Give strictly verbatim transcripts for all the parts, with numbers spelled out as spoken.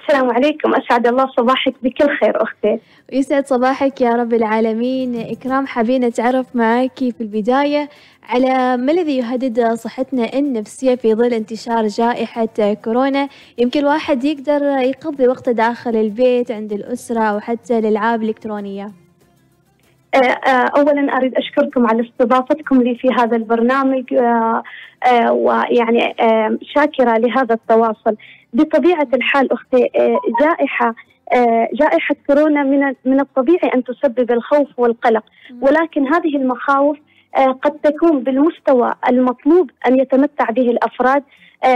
السلام عليكم، أسعد الله صباحك بكل خير أختي. ويسعد صباحك يا رب العالمين. إكرام، حابين نتعرف معاكي في البداية على ما الذي يهدد صحتنا النفسية في ظل انتشار جائحة كورونا. يمكن الواحد يقدر يقضي وقته داخل البيت عند الأسرة أو حتى الألعاب الإلكترونية. أولا أريد أشكركم على استضافتكم لي في هذا البرنامج، ويعني شاكرة لهذا التواصل. بطبيعة الحال أختي، جائحة جائحة كورونا من من الطبيعي أن تسبب الخوف والقلق، ولكن هذه المخاوف قد تكون بالمستوى المطلوب أن يتمتع به الأفراد،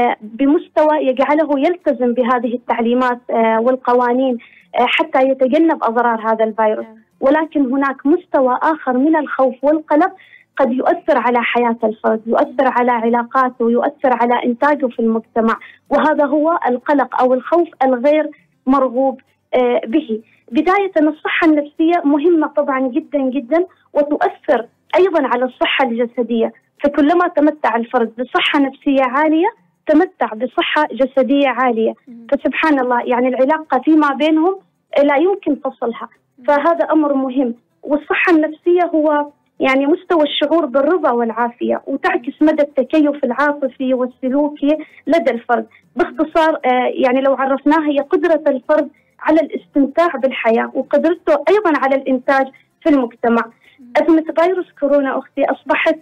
بمستوى يجعله يلتزم بهذه التعليمات والقوانين حتى يتجنب أضرار هذا الفيروس. ولكن هناك مستوى آخر من الخوف والقلق قد يؤثر على حياة الفرد، يؤثر على علاقاته، يؤثر على إنتاجه في المجتمع، وهذا هو القلق أو الخوف الغير مرغوب به. بداية، الصحة النفسية مهمة طبعا جدا جدا، وتؤثر أيضا على الصحة الجسدية، فكلما تمتع الفرد بصحة نفسية عالية تمتع بصحة جسدية عالية، فسبحان الله يعني العلاقة فيما بينهم لا يمكن فصلها، فهذا أمر مهم. والصحة النفسية هو يعني مستوى الشعور بالرضا والعافية، وتعكس مدى التكيف العاطفي والسلوكي لدى الفرد. باختصار يعني لو عرفناها، هي قدرة الفرد على الاستمتاع بالحياة وقدرته أيضا على الإنتاج في المجتمع. أزمة فيروس كورونا أختي أصبحت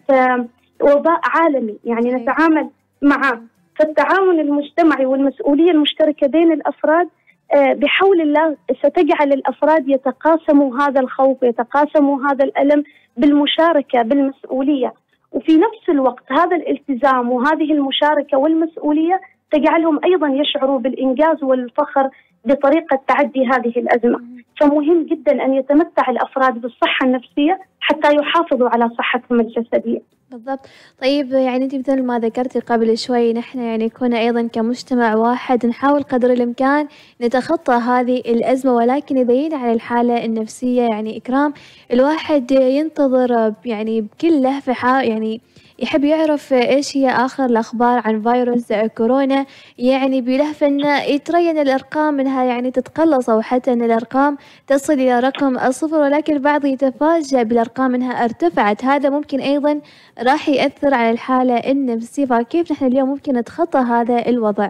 وباء عالمي يعني نتعامل معه، فالتعاون المجتمعي والمسؤولية المشتركة بين الأفراد بحول الله ستجعل الأفراد يتقاسموا هذا الخوف ويتقاسموا هذا الألم بالمشاركة بالمسؤولية، وفي نفس الوقت هذا الالتزام وهذه المشاركة والمسؤولية تجعلهم أيضا يشعروا بالإنجاز والفخر بطريقة تعدي هذه الأزمة. فمهم جدا أن يتمتع الأفراد بالصحة النفسية حتى يحافظوا على صحتهم الجسدية. بالضبط. طيب يعني أنت مثل ما ذكرتي قبل شوي، نحن يعني كنا أيضا كمجتمع واحد نحاول قدر الإمكان نتخطى هذه الأزمة، ولكن إذا جينا على الحالة النفسية يعني إكرام، الواحد ينتظر يعني بكل لهفة يعني يحب يعرف إيش هي آخر الأخبار عن فيروس كورونا، يعني بلهفة إنه يترين الأرقام إنها يعني تتقلص، أو حتى إن الأرقام تصل إلى رقم الصفر، ولكن البعض يتفاجأ بالأرقام إنها ارتفعت. هذا ممكن أيضا راح يأثر على الحالة النفسية، فكيف نحن اليوم ممكن نتخطى هذا الوضع؟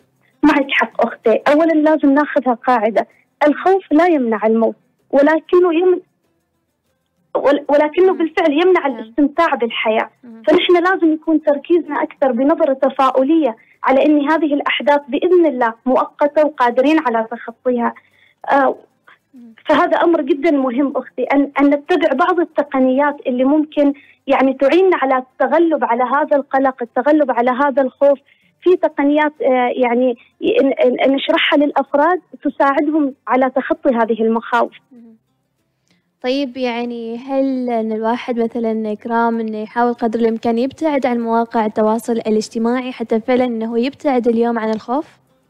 معك حق أختي. أولا لازم ناخذها قاعدة، الخوف لا يمنع الموت، ولكنه يمنع ولكنه بالفعل يمنع الاستمتاع بالحياة. فنحن لازم يكون تركيزنا أكثر بنظرة تفاؤلية على أن هذه الأحداث بإذن الله مؤقتة وقادرين على تخطيها. آه فهذا أمر جدا مهم أختي، أن, أن نتبع بعض التقنيات اللي ممكن يعني تعيننا على التغلب على هذا القلق، التغلب على هذا الخوف. في تقنيات آه يعني نشرحها للأفراد تساعدهم على تخطي هذه المخاوف. طيب يعني هل إن الواحد مثلا إكرام إنه يحاول قدر الإمكان يبتعد عن مواقع التواصل الاجتماعي حتى فعلا إنه يبتعد اليوم عن الخوف؟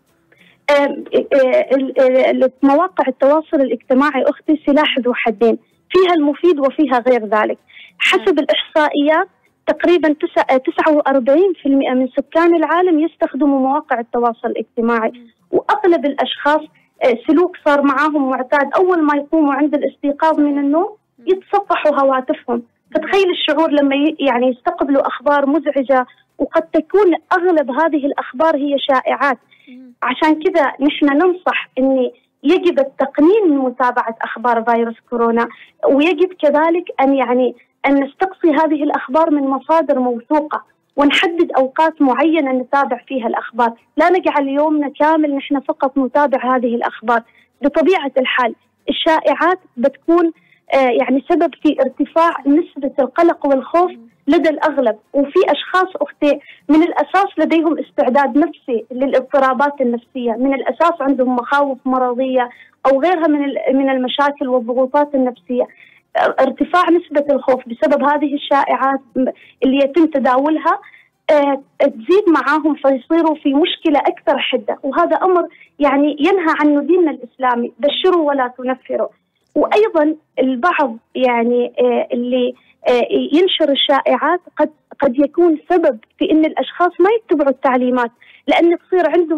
مواقع التواصل الاجتماعي أختي سلاح ذو حدين، فيها المفيد وفيها غير ذلك. حسب الإحصائيات تقريبا تسعة وأربعين بالمئة من سكان العالم يستخدموا مواقع التواصل الاجتماعي، وأغلب الأشخاص سلوك صار معاهم معتاد، أول ما يقوموا عند الاستيقاظ من النوم يتصفحوا هواتفهم. فتخيل الشعور لما يعني يستقبلوا أخبار مزعجة، وقد تكون أغلب هذه الأخبار هي شائعات. عشان كذا نحن ننصح أن يجب التقنين من متابعة أخبار فيروس كورونا، ويجب كذلك أن يعني أن نستقصي هذه الأخبار من مصادر موثوقة، ونحدد أوقات معينة نتابع فيها الأخبار، لا نجعل يومنا كامل نحن فقط نتابع هذه الأخبار. بطبيعة الحال الشائعات بتكون آه يعني سبب في ارتفاع نسبة القلق والخوف لدى الأغلب، وفي أشخاص أختي من الأساس لديهم استعداد نفسي للاضطرابات النفسية، من الأساس عندهم مخاوف مرضية أو غيرها من من المشاكل والضغوطات النفسية. ارتفاع نسبة الخوف بسبب هذه الشائعات اللي يتم تداولها أه تزيد معاهم فيصيروا في مشكلة أكثر حدة، وهذا أمر يعني ينهى عنه ديننا الإسلامي، بشروا ولا تنفروا. وأيضا البعض يعني أه اللي أه ينشر الشائعات قد قد يكون سبب في أن الأشخاص ما يتبعوا التعليمات، لأن تصير عندهم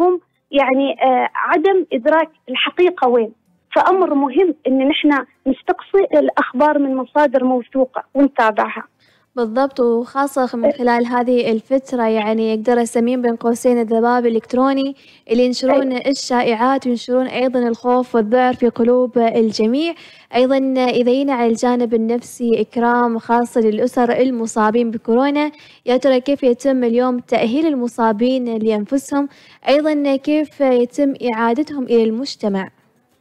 يعني آه عدم إدراك الحقيقة وين. فأمر مهم إن نحن نستقصي الأخبار من مصادر موثوقة ونتابعها. بالضبط، وخاصة من خلال هذه الفترة يعني يقدر أسميهم بين قوسين الذباب الإلكتروني اللي ينشرون الشائعات وينشرون أيضًا الخوف والذعر في قلوب الجميع. أيضًا إذا جينا على الجانب النفسي إكرام خاصة للأسر المصابين بكورونا، يا ترى كيف يتم اليوم تأهيل المصابين لأنفسهم؟ أيضًا كيف يتم إعادتهم إلى المجتمع؟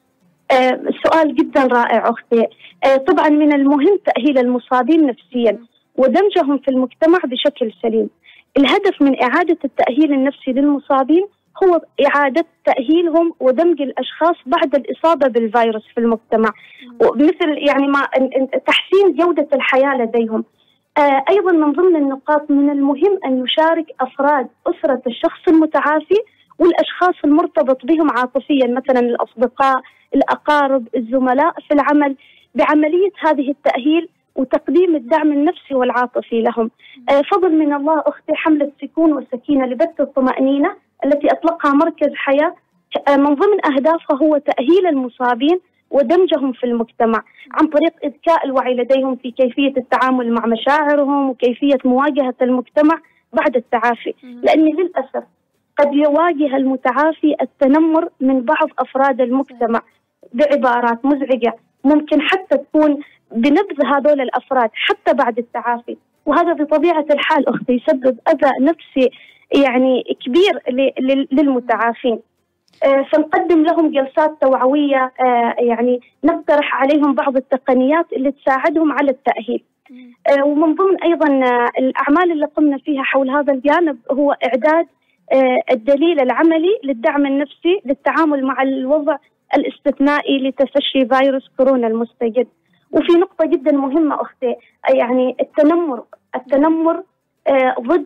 آه سؤال جدا رائع أختي. آه طبعا من المهم تأهيل المصابين نفسيا ودمجهم في المجتمع بشكل سليم. الهدف من إعادة التأهيل النفسي للمصابين هو إعادة تأهيلهم ودمج الأشخاص بعد الإصابة بالفيروس في المجتمع، ومثل يعني ما تحسين جودة الحياة لديهم. آه أيضا من ضمن النقاط من المهم أن يشارك أفراد أسرة الشخص المتعافي والأشخاص المرتبط بهم عاطفيا، مثلا الأصدقاء، الأقارب، الزملاء في العمل، بعملية هذه التأهيل وتقديم الدعم النفسي والعاطفي لهم. آه فضل من الله أختي حملة سكون وسكينة لبث الطمأنينة التي أطلقها مركز حياة، آه من ضمن أهدافها هو تأهيل المصابين ودمجهم في المجتمع عن طريق إذكاء الوعي لديهم في كيفية التعامل مع مشاعرهم وكيفية مواجهة المجتمع بعد التعافي. لأن للأسف قد يواجه المتعافي التنمر من بعض أفراد المجتمع بعبارات مزعجة، ممكن حتى تكون بنبذ هذول الأفراد حتى بعد التعافي، وهذا بطبيعة الحال أختي يسبب أذى نفسي يعني كبير للمتعافين. آه فنقدم لهم جلسات توعوية، آه يعني نقترح عليهم بعض التقنيات اللي تساعدهم على التأهيل. آه ومن ضمن أيضا آه الأعمال اللي قمنا فيها حول هذا الجانب هو إعداد آه الدليل العملي للدعم النفسي للتعامل مع الوضع الاستثنائي لتفشي فيروس كورونا المستجد. وفي نقطة جدا مهمة أختي، يعني التنمر التنمر آه ضد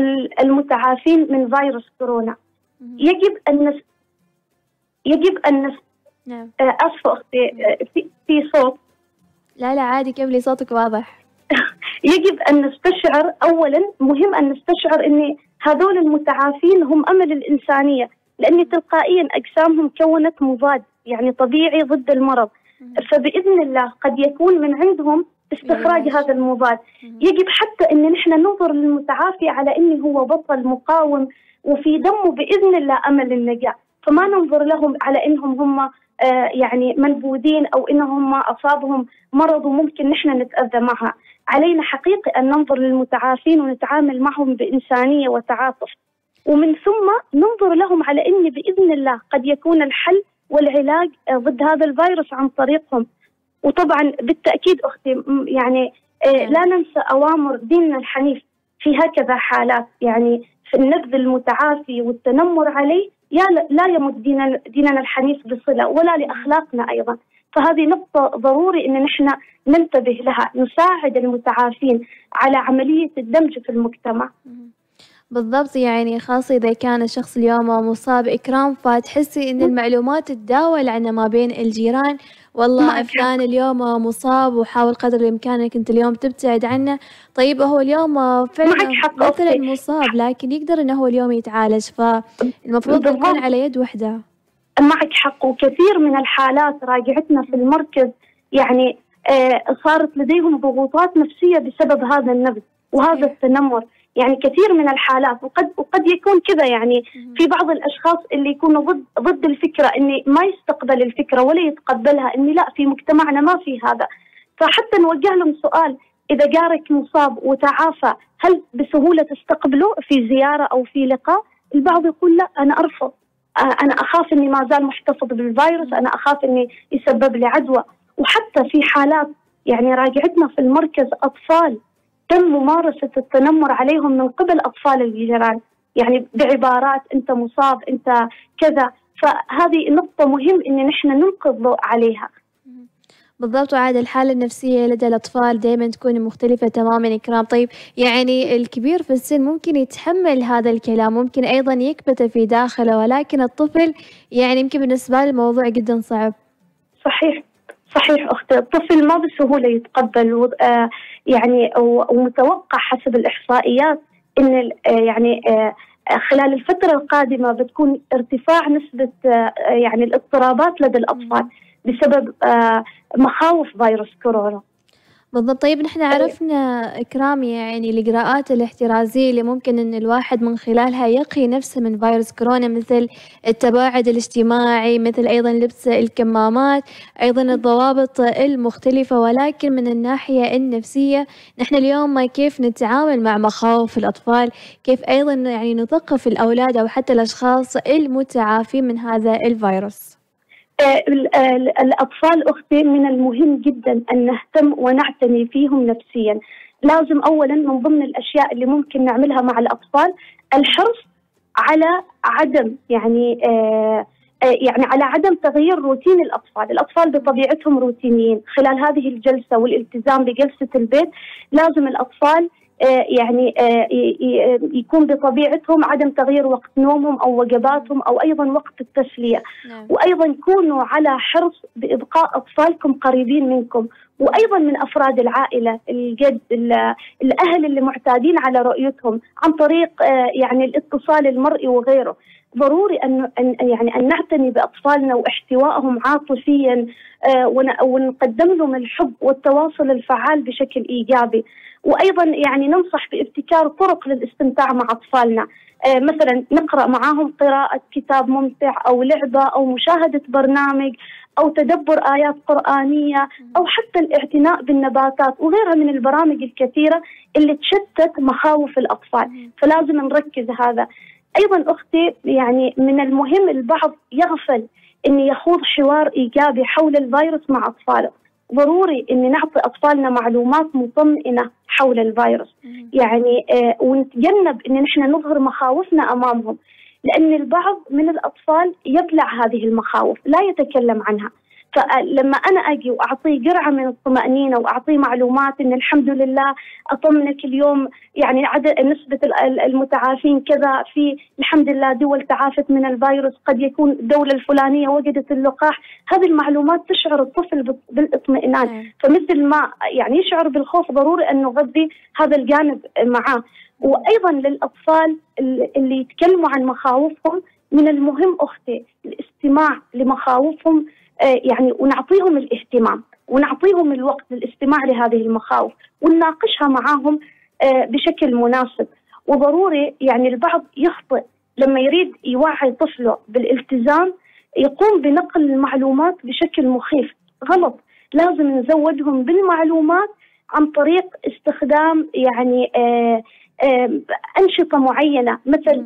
المتعافين من فيروس كورونا. يجب أن يجب أن نعم. آه أسفة أختي، آه في, في صوت. لا لا عادي، كملي صوتك واضح. يجب أن نستشعر أولا، مهم أن نستشعر أن هذول المتعافين هم أمل الإنسانية، لأن تلقائيا أجسامهم كونت مضاد يعني طبيعي ضد المرض، فبإذن الله قد يكون من عندهم استخراج هذا المضاد. يجب حتى أن نحن ننظر للمتعافي على أنه هو بطل مقاوم وفي دمه بإذن الله أمل النجاة، فما ننظر لهم على أنهم هم آه يعني منبوذين أو أنهم أصابهم مرض وممكن نحن نتأذى معها. علينا حقيقي أن ننظر للمتعافين ونتعامل معهم بإنسانية وتعاطف، ومن ثم ننظر لهم على أن بإذن الله قد يكون الحل والعلاج ضد هذا الفيروس عن طريقهم. وطبعا بالتأكيد أختي يعني آه لا ننسى أوامر ديننا الحنيف في هكذا حالات، يعني في النبذ المتعافي والتنمر عليه لا يمد ديننا, ديننا الحنيف بصلة ولا لأخلاقنا أيضا. فهذه نقطة ضروري أن نحن ننتبه لها، نساعد المتعافين على عملية الدمج في المجتمع. بالضبط، يعني خاصة إذا كان الشخص اليوم مصاب إكرام، فتحسي إن المعلومات تتداول عنه ما بين الجيران، والله فلان اليوم مصاب وحاول قدر الإمكان إنك أنت اليوم تبتعد عنه. طيب هو اليوم فعلا مثلا مصاب لكن يقدر إنه هو اليوم يتعالج، فالمفروض نكون على يد وحدة. معك حق، وكثير من الحالات راجعتنا في المركز يعني آه صارت لديهم ضغوطات نفسية بسبب هذا النبذ وهذا التنمر. يعني كثير من الحالات، وقد وقد يكون كذا يعني في بعض الاشخاص اللي يكونوا ضد ضد الفكره، اني ما يستقبل الفكره ولا يتقبلها، اني لا في مجتمعنا ما في هذا. فحتى نوجه لهم سؤال، اذا جارك مصاب وتعافى هل بسهوله تستقبله في زياره او في لقاء؟ البعض يقول لا انا ارفض، انا اخاف اني ما زال محتفظ بالفيروس، انا اخاف اني يسبب لي عدوى. وحتى في حالات يعني راجعتنا في المركز اطفال تم ممارسة التنمر عليهم من قبل أطفال الجيران، يعني بعبارات أنت مصاب أنت كذا. فهذه نقطة مهم إن نحن نلقي الضوء عليها. بالضبط، وعاد الحالة النفسية لدى الأطفال دائما تكون مختلفة تماما إكرام. طيب يعني الكبير في السن ممكن يتحمل هذا الكلام، ممكن أيضا يكبته في داخله، ولكن الطفل يعني يمكن بالنسبة له الموضوع جدا صعب. صحيح صحيح أختي، الطفل ما بسهولة يتقبل، آه يعني ومتوقع حسب الإحصائيات إن يعني آه خلال الفترة القادمة بتكون ارتفاع نسبة يعني الاضطرابات لدى الأطفال بسبب مخاوف فيروس كورونا. بالضبط. طيب نحن عرفنا إكرام يعني الإجراءات الاحترازية اللي ممكن إن الواحد من خلالها يقي نفسه من فيروس كورونا، مثل التباعد الاجتماعي، مثل أيضا لبس الكمامات، أيضا الضوابط المختلفة. ولكن من الناحية النفسية نحن اليوم كيف نتعامل مع مخاوف الأطفال، كيف أيضا يعني نثقف الأولاد أو حتى الأشخاص المتعافين من هذا الفيروس؟ الأطفال أختي من المهم جدا أن نهتم ونعتني فيهم نفسيا. لازم أولا من ضمن الأشياء اللي ممكن نعملها مع الأطفال الحرص على عدم يعني آه يعني على عدم تغيير روتين الأطفال. الأطفال بطبيعتهم روتينيين. خلال هذه الجلسة والالتزام بجلسة البيت لازم الأطفال آه يعني آه يكون بطبيعتهم عدم تغيير وقت نومهم أو وجباتهم أو أيضا وقت التسلية. نعم. وأيضا كونوا على حرص بإبقاء أطفالكم قريبين منكم، وأيضا من أفراد العائلة، الجد، الأهل اللي معتادين على رؤيتهم عن طريق آه يعني الاتصال المرئي وغيره. ضروري أن يعني أن نعتني بأطفالنا واحتوائهم عاطفيا آه ونقدم لهم الحب والتواصل الفعال بشكل إيجابي. وأيضا يعني ننصح بابتكار طرق للاستمتاع مع أطفالنا، آه مثلا نقرأ معهم قراءة كتاب ممتع أو لعبة أو مشاهدة برنامج أو تدبر آيات قرآنية أو حتى الاعتناء بالنباتات وغيرها من البرامج الكثيرة اللي تشتت مخاوف الأطفال. فلازم نركز هذا. أيضا أختي يعني من المهم البعض يغفل أن يخوض حوار إيجابي حول الفيروس مع أطفاله. ضروري أن نعطي أطفالنا معلومات مطمئنة حول الفيروس يعني آه ونتجنب أن نحن نظهر مخاوفنا أمامهم، لأن البعض من الأطفال يبلع هذه المخاوف لا يتكلم عنها. فلما أنا أجي وأعطيه جرعة من الطمأنينة وأعطيه معلومات إن الحمد لله أطمنك اليوم يعني عدد نسبة المتعافين كذا، في الحمد لله دول تعافت من الفيروس، قد يكون الدولة الفلانية وجدت اللقاح، هذه المعلومات تشعر الطفل بالاطمئنان. فمثل ما يعني يشعر بالخوف ضروري أن نغذي هذا الجانب معاه. وأيضا للأطفال اللي يتكلموا عن مخاوفهم من المهم أختي الاستماع لمخاوفهم يعني ونعطيهم الاهتمام ونعطيهم الوقت للاستماع لهذه المخاوف ونناقشها معهم بشكل مناسب. وضروري يعني البعض يخطئ لما يريد يوعي طفله بالالتزام يقوم بنقل المعلومات بشكل مخيف. غلط. لازم نزودهم بالمعلومات عن طريق استخدام يعني آآ آآ أنشطة معينة، مثل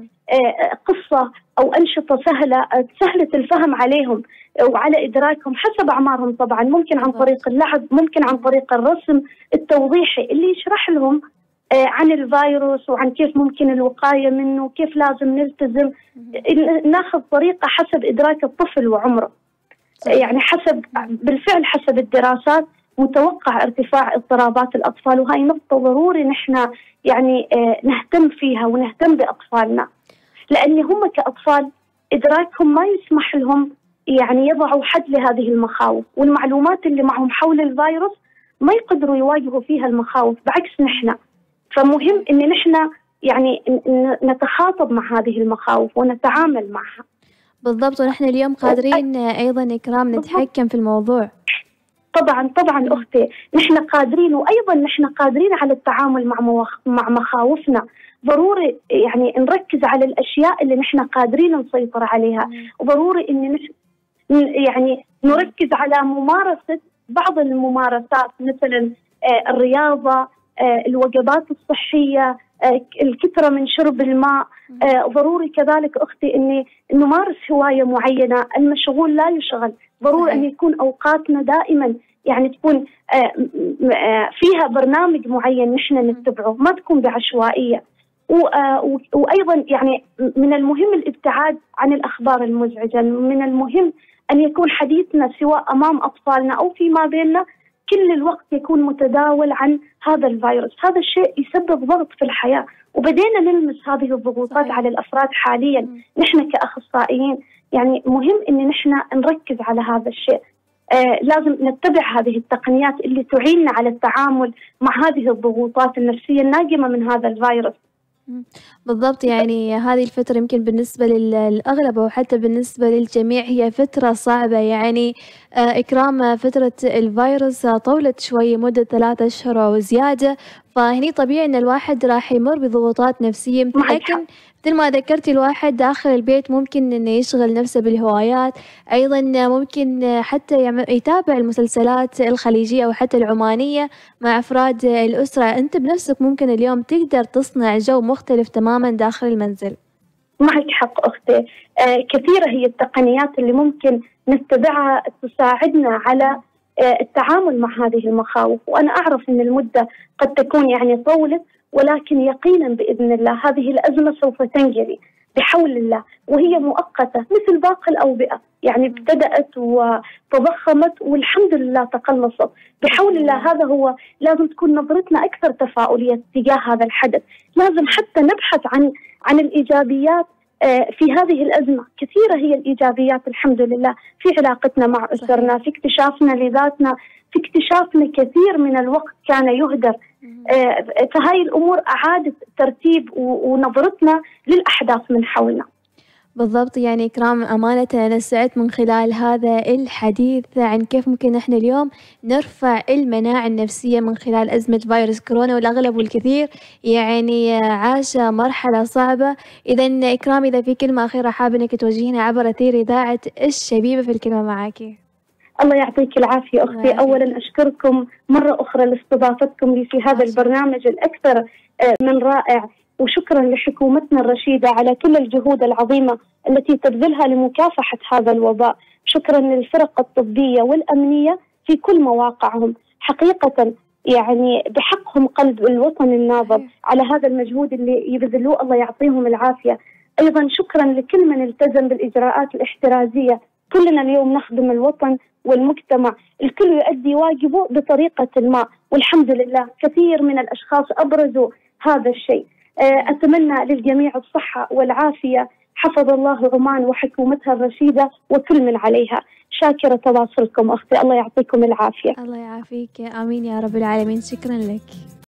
قصة أو أنشطة سهلة سهلة الفهم عليهم وعلى إدراكهم حسب أعمارهم. طبعا ممكن عن طريق اللعب، ممكن عن طريق الرسم التوضيحي اللي يشرح لهم عن الفيروس وعن كيف ممكن الوقاية منه، كيف لازم نلتزم. ناخذ طريقة حسب إدراك الطفل وعمره. يعني حسب بالفعل حسب الدراسات متوقع ارتفاع اضطرابات الأطفال، وهي نقطة ضروري نحن يعني نهتم فيها ونهتم بأطفالنا، لأن هم كأطفال إدراكهم ما يسمح لهم يعني يضعوا حد لهذه المخاوف، والمعلومات اللي معهم حول الفيروس ما يقدروا يواجهوا فيها المخاوف بعكس نحن. فمهم إن نحن يعني نتخاطب مع هذه المخاوف ونتعامل معها. بالضبط. ونحن اليوم قادرين أيضا إكرام نتحكم في الموضوع. طبعا طبعا أختي نحن قادرين، وأيضا نحن قادرين على التعامل مع مخ... مع مخاوفنا. ضروري يعني نركز على الأشياء اللي نحن قادرين نسيطر عليها، وضروري إن نش... يعني نركز على ممارسة بعض الممارسات مثلا آه الرياضة، آه الوجبات الصحية، آه الكثرة من شرب الماء. آه ضروري كذلك أختي إني نمارس هواية معينة. المشغول لا يشغل. ضروري أن يكون أوقاتنا دائما يعني تكون آه آه فيها برنامج معين نحن نتبعه، ما تكون بعشوائية. وأيضا يعني من المهم الابتعاد عن الأخبار المزعجة. من المهم أن يكون حديثنا سواء أمام أطفالنا أو فيما بيننا كل الوقت يكون متداول عن هذا الفيروس. هذا الشيء يسبب ضغط في الحياة، وبدينا نلمس هذه الضغوطات على الأفراد حاليا. نحن كأخصائيين يعني مهم أن نحن نركز على هذا الشيء. آه لازم نتبع هذه التقنيات اللي تعيننا على التعامل مع هذه الضغوطات النفسية الناجمة من هذا الفيروس. إمم، بالضبط، يعني هذه الفترة يمكن بالنسبة لل للأغلب أو حتى بالنسبة للجميع هي فترة صعبة، يعني آآ إكرام فترة الفيروس طوّلت شوي مدة ثلاثة أشهر أو زيادة، فهني طبيعي إن الواحد راح يمُر بضغوطات نفسية، معك حق. لكن مثل ما ذكرتِ الواحد داخل البيت ممكن إنه يشغل نفسه بالهوايات، أيضًا ممكن حتى يعم يتابع المسلسلات الخليجية أو حتى العمانية مع أفراد الأسرة، أنت بنفسك ممكن اليوم تقدر تصنع جو مختلف تمامًا داخل المنزل. معك حق أختي. آه كثيرة هي التقنيات اللي ممكن نتبعها تساعدنا على آه التعامل مع هذه المخاوف، وأنا أعرف أن المدة قد تكون يعني طولت، ولكن يقينا بإذن الله هذه الأزمة سوف تنجلي بحول الله، وهي مؤقتة مثل باقي الأوبئة، يعني ابتدأت وتضخمت والحمد لله تقلصت بحول الله. هذا هو، لازم تكون نظرتنا أكثر تفاؤلية تجاه هذا الحدث، لازم حتى نبحث عن عن الإيجابيات في هذه الأزمة. كثيرة هي الإيجابيات الحمد لله في علاقتنا مع أسرنا، في اكتشافنا لذاتنا، في اكتشافنا كثير من الوقت كان يهدر. فهاي الأمور أعادت ترتيب ونظرتنا للأحداث من حولنا. بالضبط، يعني إكرام أمانةً أنا سعدت من خلال هذا الحديث عن كيف ممكن إحنا اليوم نرفع المناعة النفسية من خلال أزمة فيروس كورونا، والأغلب والكثير يعني عاش مرحلة صعبة. إذًا إكرام، إذا في كلمة أخيرة حابة إنِّك توجهينها عبر أثير إذاعة الشبيبة، في الكلمة معاكِ. الله يعطيك العافية أختي. أولاً أشكركم مرة أخرى لاستضافتكم لي في هذا البرنامج الأكثر من رائع، وشكرا لحكومتنا الرشيدة على كل الجهود العظيمة التي تبذلها لمكافحة هذا الوباء. شكرا للفرق الطبية والأمنية في كل مواقعهم، حقيقة يعني بحقهم قلب الوطن النابض على هذا المجهود اللي يبذلوه، الله يعطيهم العافية. أيضا شكرا لكل من التزم بالإجراءات الاحترازية. كلنا اليوم نخدم الوطن والمجتمع، الكل يؤدي واجبه بطريقة ما، والحمد لله كثير من الأشخاص أبرزوا هذا الشيء. أتمنى للجميع الصحة والعافية، حفظ الله عمان وحكومتها الرشيدة وكل من عليها. شاكرة تواصلكم أختي، الله يعطيكم العافية. الله يعافيك، آمين يا رب العالمين، شكرا لك.